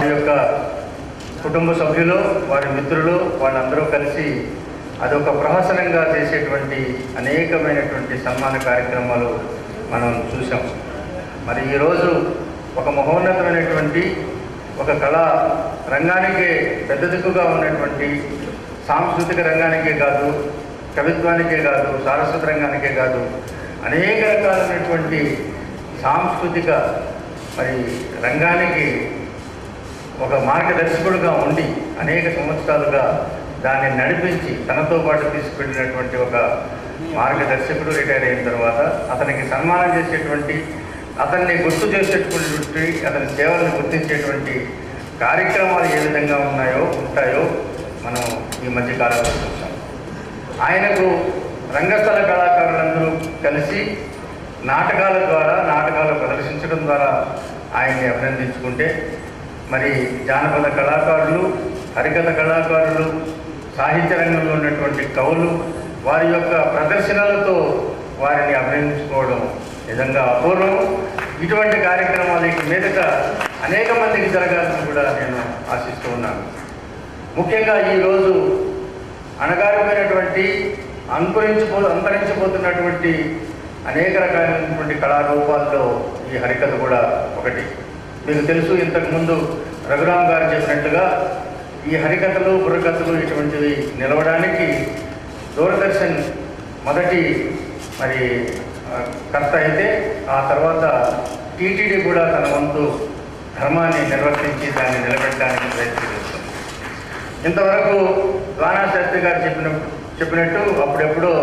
యొక్క కుటుంబ సభ్యులు, వారి మిత్రులు వాళ్ళందరూ కలిసి అదొక ప్రహసనంగా చేసేటువంటి అనేకమైనటువంటి సన్మాన కార్యక్రమాలు మనం చూసాం. మరి ఈరోజు ఒక మహోన్నతమైనటువంటి ఒక కళా రంగానికే పెద్ద దిక్కుగా ఉన్నటువంటి సాంస్కృతిక రంగానికే కాదు, కవిత్వానికే కాదు, సారస్వత రంగానికే కాదు, అనేక రకాలైనటువంటి సాంస్కృతిక మరి రంగానికి ఒక మార్గదర్శకుడుగా ఉండి అనేక సంవత్సరాలుగా దాన్ని నడిపించి తనతో పాటు తీసుకెళ్ళినటువంటి ఒక మార్గదర్శకుడు రిటైర్ అయిన తర్వాత అతనికి సన్మానం చేసేటువంటి, అతన్ని గుర్తు చేసేటువంటి, అతని సేవలను గుర్తించేటువంటి కార్యక్రమాలు ఏ విధంగా ఉంటాయో మనం ఈ మధ్యకాలంలో చూసాం. ఆయనకు రంగస్థల కళాకారులందరూ కలిసి నాటకాల ద్వారా, నాటకాలు ప్రదర్శించడం ద్వారా ఆయన్ని అభినందించుకుంటే, మరి జానపద కళాకారులు, హరికథ కళాకారులు, సాహిత్య రంగంలో ఉన్నటువంటి కవులు వారి యొక్క ప్రదర్శనలతో వారిని అభినందించుకోవడం నిజంగా అపూర్వం. ఇటువంటి కార్యక్రమాలు ఇక మీదట అనేక మందికి జరగాలని కూడా నేను ఆశిస్తూ ఉన్నాను. ముఖ్యంగా ఈరోజు అణగారిపోయినటువంటి అంతరించిపోతున్నటువంటి అనేక రకాలైనటువంటి కళారూపాల్లో ఈ హరికథ కూడా ఒకటి. మీకు తెలుసు, ఇంతకుముందు రఘురామ్ గారు చెప్పినట్లుగా ఈ హరికథలు, బుర్రకథలు ఇటువంటివి నిలవడానికి దూరదర్శన్ మొదటి మరి కర్త అయితే, ఆ తర్వాత టీటీడీ కూడా తన వంతు ధర్మాన్ని నిర్వర్తించి దాన్ని నిలబెట్టడానికి ప్రయత్నిస్తుంది. ఇంతవరకు ద్వానా శాస్త్రి గారు చెప్పినట్టు అప్పుడెప్పుడో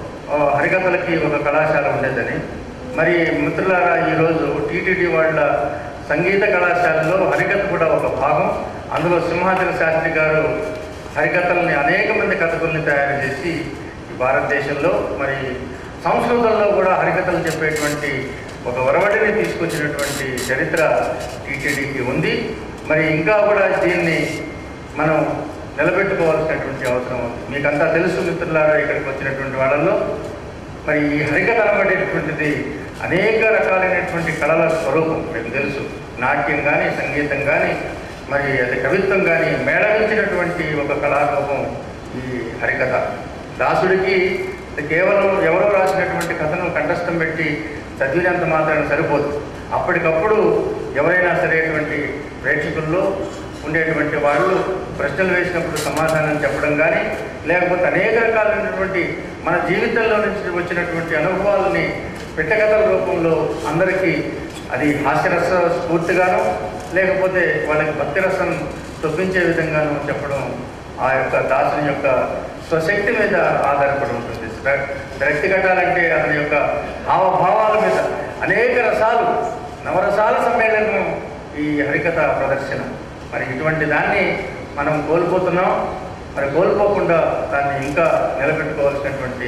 హరికథలకి ఒక కళాశాల ఉండేదని, మరి మిత్రులారా ఈరోజు టీటీడీ వాళ్ళ సంగీత కళాశాలలో హరికథ కూడా ఒక భాగం. అందులో సింహాచల శాస్త్రి గారు హరికథల్ని అనేక మంది కథకుల్ని తయారు చేసి భారతదేశంలో మరి సంస్కృతంలో కూడా హరికథలు చెప్పేటువంటి ఒక ఒరవడిని తీసుకొచ్చినటువంటి చరిత్ర టీటీడీకి ఉంది. మరి ఇంకా కూడా దీన్ని మనం నిలబెట్టుకోవాల్సినటువంటి అవసరం ఉంది. మీకంతా తెలుసు మిత్రులారా, ఇక్కడికి వచ్చినటువంటి వాళ్ళల్లో మరి ఈ హరికథ అనబడేటువంటిది అనేక రకాలైనటువంటి కళల స్వరూపం. మీకు తెలుసు, నాట్యం కానీ, సంగీతం కానీ, మరి అది కవిత్వం కానీ మేళవించినటువంటి ఒక కళారూపం ఈ హరికథ. దాసుడికి కేవలం ఎవరో రాసినటువంటి కథను కంఠస్థం పెట్టి చదివినంత మాత్రాన సరిపోదు. అప్పటికప్పుడు ఎవరైనా సరైనటువంటి ప్రేక్షకుల్లో ఉండేటువంటి వాళ్ళు ప్రశ్నలు వేసినప్పుడు సమాధానం చెప్పడం కానీ, లేకపోతే అనేక రకాలైనటువంటి మన జీవితంలో నుంచి వచ్చినటువంటి అనుభవాలని పిట్టకథల రూపంలో అందరికీ అది హాస్యరస స్ఫూర్తిగానో లేకపోతే వాళ్ళకి భక్తిరసం చొప్పించే విధంగానూ చెప్పడం ఆ యొక్క దాసుని యొక్క స్వశక్తి మీద ఆధారపడి ఉంటుంది. వ్యక్తి కట్టాలంటే అతని యొక్క హావభావాల మీద అనేక రసాలు, నవరసాల సమ్మేళనం ఈ హరికథ ప్రదర్శన. మరి ఇటువంటి దాన్ని మనం కోల్పోతున్నాం. మరి కోల్పోకుండా దాన్ని ఇంకా నిలబెట్టుకోవాల్సినటువంటి,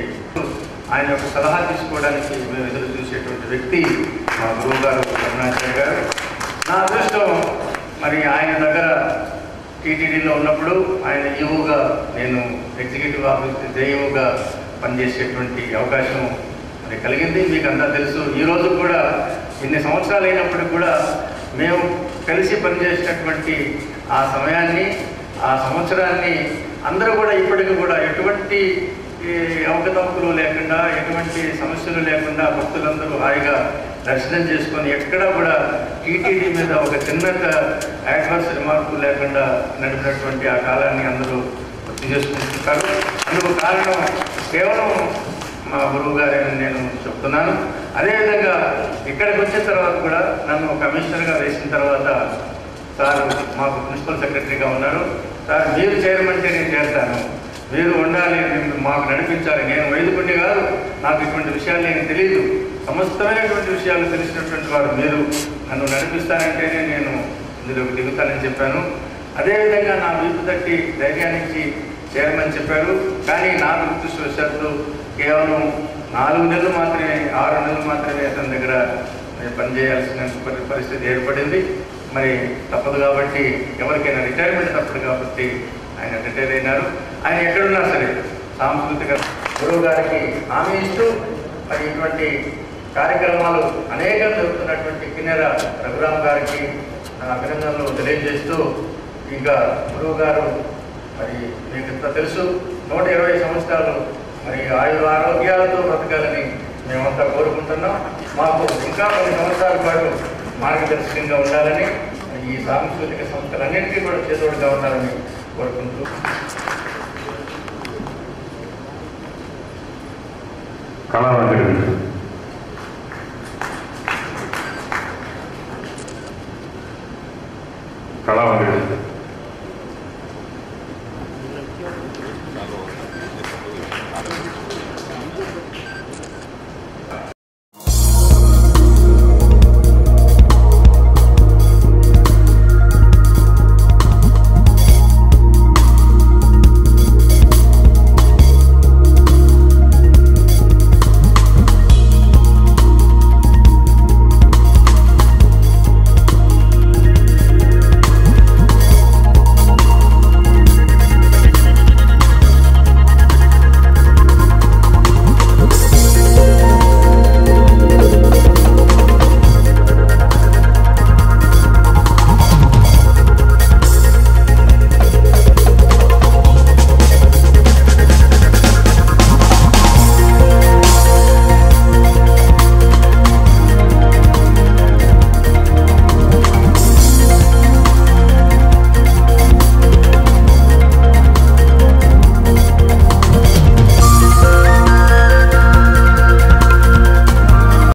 ఆయన యొక్క సలహా తీసుకోవడానికి మేము ఎదురు చూసేటువంటి వ్యక్తి మా గురువు గారు కరుణాచార్య గారు. నా అదృష్టం, మరి ఆయన దగ్గర టీటీడీలో ఉన్నప్పుడు ఆయన ఈవోగా, నేను ఎగ్జిక్యూటివ్ ఆఫీస్ జేఈఓగా పనిచేసేటువంటి అవకాశం మరి కలిగింది. మీకు అంతా తెలుసు. ఈరోజు కూడా ఇన్ని సంవత్సరాలు అయినప్పటికి కూడా మేము కలిసి పనిచేసినటువంటి ఆ సమయాన్ని, ఆ సంవత్సరాన్ని అందరూ కూడా ఇప్పటికీ కూడా ఎటువంటి అవకతవకలు లేకుండా, ఎటువంటి సమస్యలు లేకుండా భక్తులందరూ హాయిగా దర్శనం చేసుకొని ఎక్కడా కూడా టీటీడీ మీద ఒక చిన్న యాడ్వర్స్ రిమార్కు లేకుండా నడిపినటువంటి ఆ కాలాన్ని అందరూ గుర్తు చేసుకుంటుంటారు. అందుకు కారణం కేవలం మా గురువు గారని నేను చెప్తున్నాను. అదేవిధంగా ఇక్కడికి వచ్చిన తర్వాత కూడా నన్ను కమిషనర్గా వేసిన తర్వాత సార్ మాకు ప్రిన్సిపల్ సెక్రటరీగా ఉన్నారు. సార్ మీరు చేయమంటే నేను చేస్తాను, మీరు ఉండాలి, మాకు నడిపించాలి. నేను వైదికుడిని కాదు, నాకు ఇటువంటి విషయాలు నేను తెలియదు, సమస్తమైనటువంటి విషయాలు తెలిసినటువంటి వారు మీరు, నన్ను నడిపిస్తానంటేనే నేను ఇందులోకి దిగుతానని చెప్పాను. అదేవిధంగా నా వీపు తట్టి ధైర్యానికి చేరమని చెప్పారు. కానీ నా దురదృష్టవశాత్తు కేవలం 4 నెలలు మాత్రమే, 6 నెలలు మాత్రమే అతని దగ్గర పనిచేయాల్సిన పరిస్థితి ఏర్పడింది. మరి తప్పదు కాబట్టి, ఎవరికైనా రిటైర్మెంట్ తప్పదు కాబట్టి ఆయన రిటైర్ అయినారు. ఆయన ఎక్కడున్నా సరే సాంస్కృతిక గురువు గారికి హామీ ఇస్తూ మరి ఇటువంటి కార్యక్రమాలు అనేకం జరుగుతున్నటువంటి కిన్నెర రఘురామ్ గారికి అభినందనలు తెలియజేస్తూ, ఇంకా గురువు గారు మరి మీకు ఇంత తెలుసు 120 సంవత్సరాలు మరి ఆరోగ్యాలతో బ్రతకాలని మేమంతా కోరుకుంటున్నాం. మాకు ఇంకా కొన్ని సంవత్సరాల పాటు మార్గదర్శకంగా ఉండాలని, ఈ సాంస్కృతిక సంస్థలన్నింటికీ కూడా చేదోడుగా ఉండాలని కోరుకుంటూ కళావంతుడు